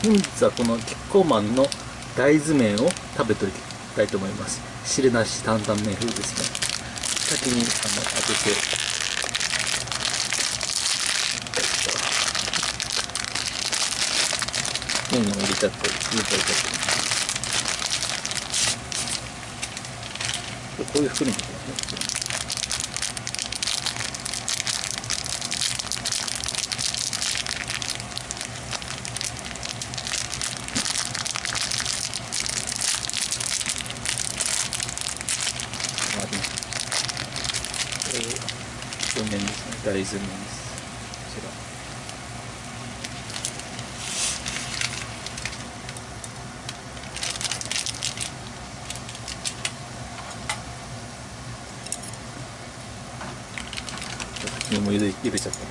本日はこのキッコーマンの大豆麺を食べていきたいと思います。汁なし担々麺風ですね。先に当てて、麺を入れちゃって、入れちゃって、こういう袋に入れてますね。麺ですね、大豆麺です。こちら。先にも茹でちゃってます。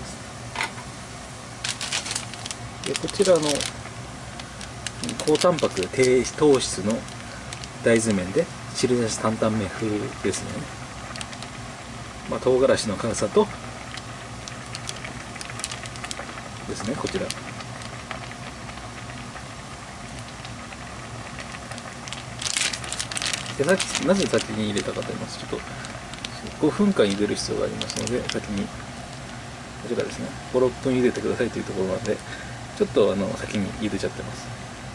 でこちらの高タンパク低糖質の大豆麺で汁なし担々麺風ですね。唐辛子の辛さとですね、こちら。でなぜ先に入れたかと言いますと、ちょっと5分間茹でる必要がありますので、先にこちらですね、5、6分茹でてくださいというところなので、ちょっと先に茹でちゃってます。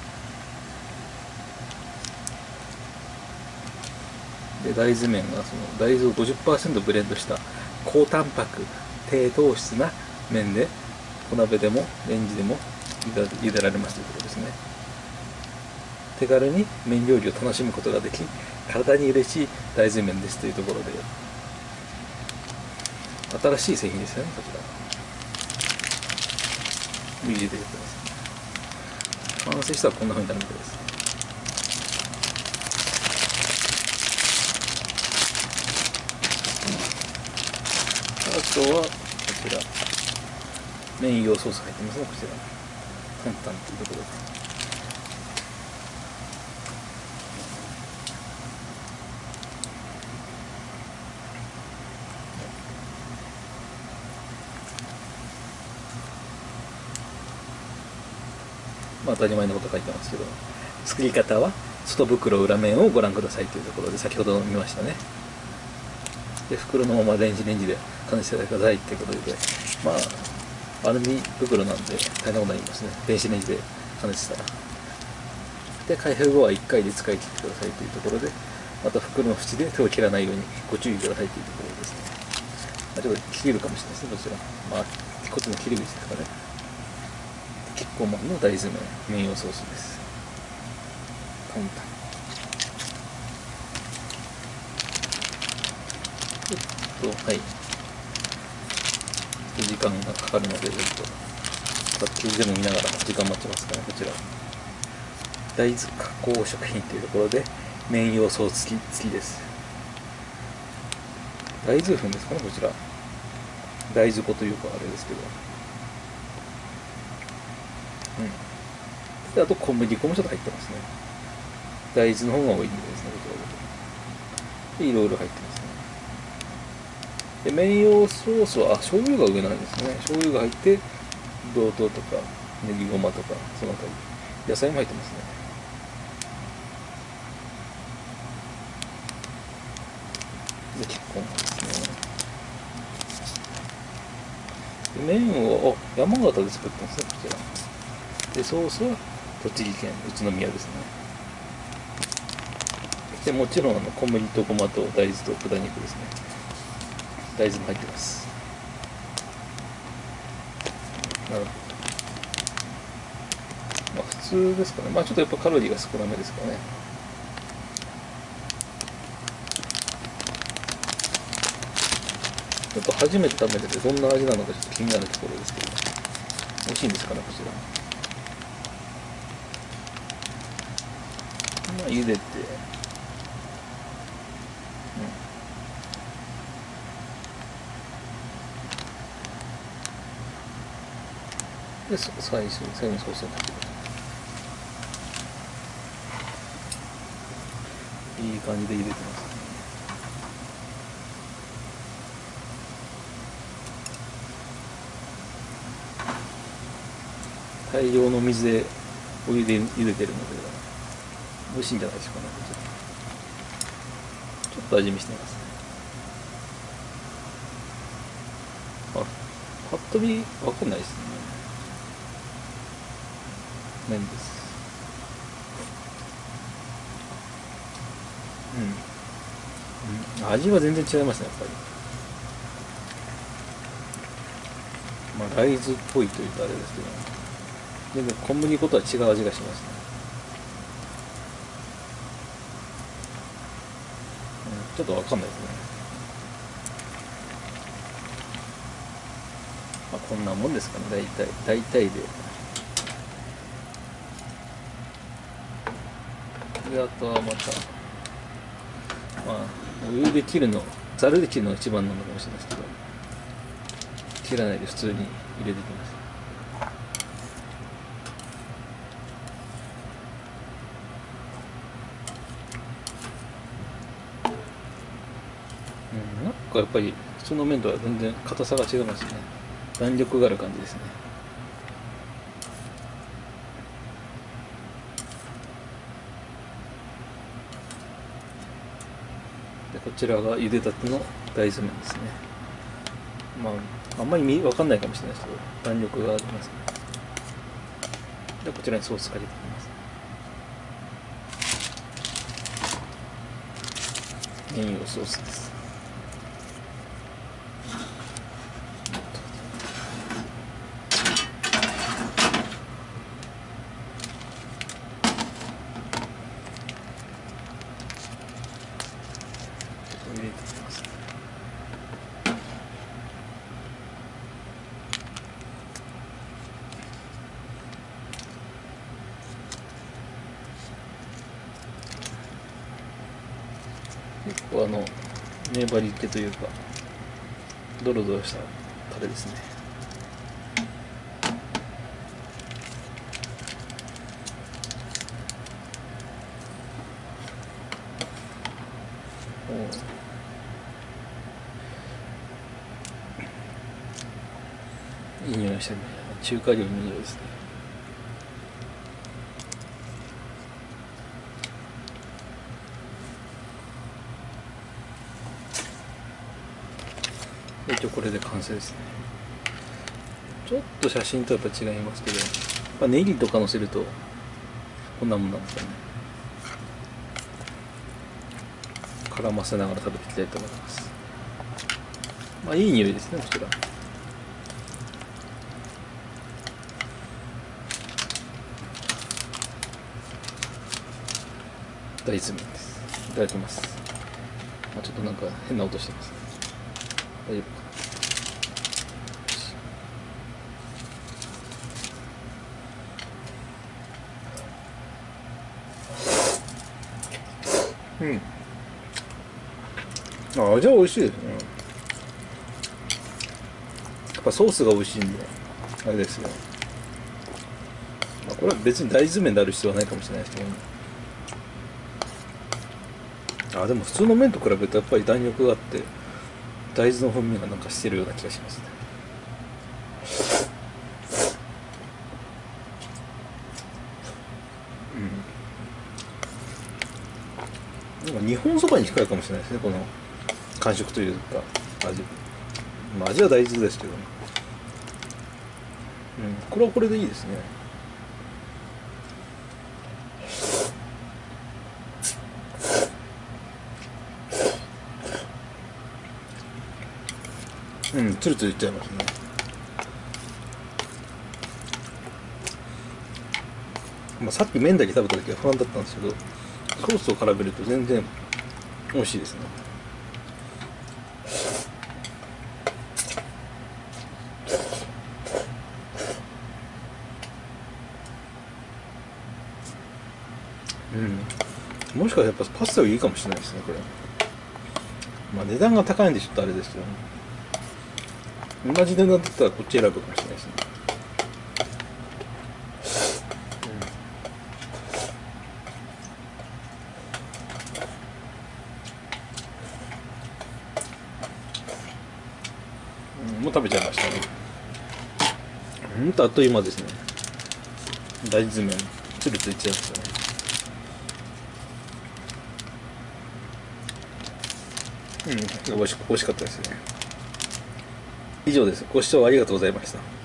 で大豆麺がその大豆を 50% ブレンドした高タンパク低糖質な麺で、小鍋でもレンジでも茹でられますということですね。手軽に麺料理を楽しむことができ、体に嬉しい大豆麺ですというところで、新しい製品ですよね。こちら茹でてください。完成したらこんな風になるみたいです。あとはこちらメイン用ソース入ってますね。こちらタンタンというところです。当たり前のこと書いてますけど、作り方は外袋裏面をご覧くださいというところで、先ほど見ましたね。で袋のままレンジで加熱してくださいっていうことで、アルミ袋なんで大変なことになりますね。電子レンジで加熱したら。で開封後は1回で使い切ってくださいというところで、また袋の縁で手を切らないようにご注意くださいというところですね。ちょっと切れるかもしれないですね、こちら。こっちの切り口ですかね。キッコーマンの大豆麺用ソースです。簡単。はい。時間がかかるので、ちょっと記事でも見ながら時間待ちますかね。こちら大豆加工食品というところで麺用ソース付きです。大豆粉ですかね、こちら。大豆粉というかあれですけど、であと小麦粉もちょっと入ってますね。大豆の方が多いんでですね、こちらでいろいろ入ってますね。で麺用ソースは醤油が上なんですね。醤油が入って、同糖とかネギゴマとかその他に野菜も入ってますね。でキッコーマンですね。で麺を山形で作ってますね、こちら。でソースは栃木県宇都宮ですね。でもちろん小麦とごまと大豆と豚肉ですね。大豆も入ってます。なるほど。普通ですかね。ちょっとやっぱカロリーが少なめですかね。ちょっと初めて食べててどんな味なのかちょっと気になるところですけど、美味しいんですかね、こちら。茹でて、で最後にソースをかける。いい感じで茹でてますね。大量の水でお湯で茹でてるので美味しいんじゃないでしょうかね。ちょっと味見してみますね。パッと見分かんないですね。麺です。味は全然違いますね、やっぱり。大豆っぽいというとあれですけど、全然小麦粉とは違う味がしますね。ちょっとわかんないですね。こんなもんですかね、大体で。で、あとはまた、お湯で切るの、ざるで切るのが一番なのかもしれないですけど、切らないで普通に入れていきます。なんかやっぱり普通の麺とは全然硬さが違いますね。弾力がある感じですね。でこちらが茹でたての大豆麺ですね。あんまり分かんないかもしれないですけど、弾力がありますね。でこちらにソースかけていきます。メインソースです。入れていきます。結構粘り気というかドロドロしたタレですね。いい匂いしてるね。中華料理の匂いですね。一応これで完成ですね。ちょっと写真とやっぱ違いますけど、ネギとかのせるとこんなもんなんですかね。絡ませながら食べていきたいと思います。いい匂いですね、こちら。大豆麺です。いただきます。ちょっとなんか変な音してますね。大丈夫かな。味は美味しいですね。やっぱソースが美味しいんであれですよ。これは別に大豆麺である必要はないかもしれないですけど、でも普通の麺と比べるとやっぱり弾力があって大豆の風味がなんかしてるような気がしますね。なんか日本そばに近いかもしれないですね、この感触というか味。味は大豆ですけどね。これはこれでいいですね。ツルツルいっちゃいますね。さっき麺だけ食べた時は不安だったんですけど、ソースを絡めると全然美味しいですね。もしかしたらやっぱパスタよりいいかもしれないですね、これ。値段が高いんでちょっとあれですけど、同じ値段だったらこっち選ぶかもしれないですね。もう食べちゃいましたね。あっという間ですね。大豆麺ツルツルいっちゃいますよね。美味しかったですね。以上です。ご視聴ありがとうございました。